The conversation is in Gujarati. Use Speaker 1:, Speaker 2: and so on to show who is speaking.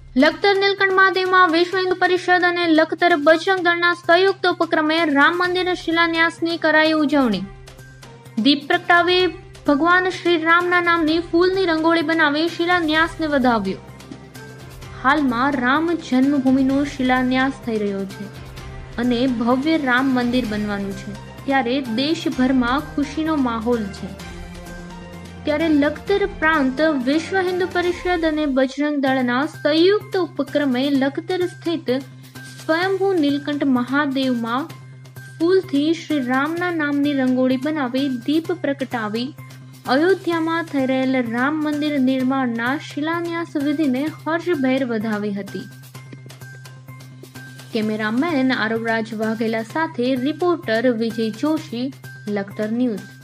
Speaker 1: લખતર નીલકંઠ મહાદેવમાં વિશ્વ હિન્દુ પરિષદ અને લખતર બજરંગ દળના સંયુક્ત ઉપક્રમે રામ મંદિર શિલાન્યાસની કરાઈ ઉજવણી। દીપ પ્રગટાવી ભગવાન શ્રી રામના નામની ફૂલની રંગોળી બનાવી શિલાન્યાસને વધાવ્યો। હાલમાં રામ જન્મભૂમિનો શિલાન્યાસ થઈ રહ્યો છે અને ભવ્ય રામ મંદિર બનવાનું છે, ત્યારે દેશભરમાં ખુશીનો માહોલ છે। ત્યારે લખતર પ્રાંત વિશ્વ હિન્દુ પરિષદ અને બજરંગ દળના સંયુક્ત ઉપક્રમે લખતર સ્થિત સ્વયંભૂ નીલકંઠ મહાદેવમાં ફૂલથી શ્રી રામના નામની રંગોળી બનાવી દીપ પ્રગટાવી અયોધ્યામાં થઈ રહેલ રામ મંદિર નિર્માણના શિલાન્યાસ વિધિને હર્ષભેર વધાવી હતી। કેમેરામેન આરવરાજ વાઘેલા સાથે રિપોર્ટર વિજય જોશી, લખતર ન્યૂઝ।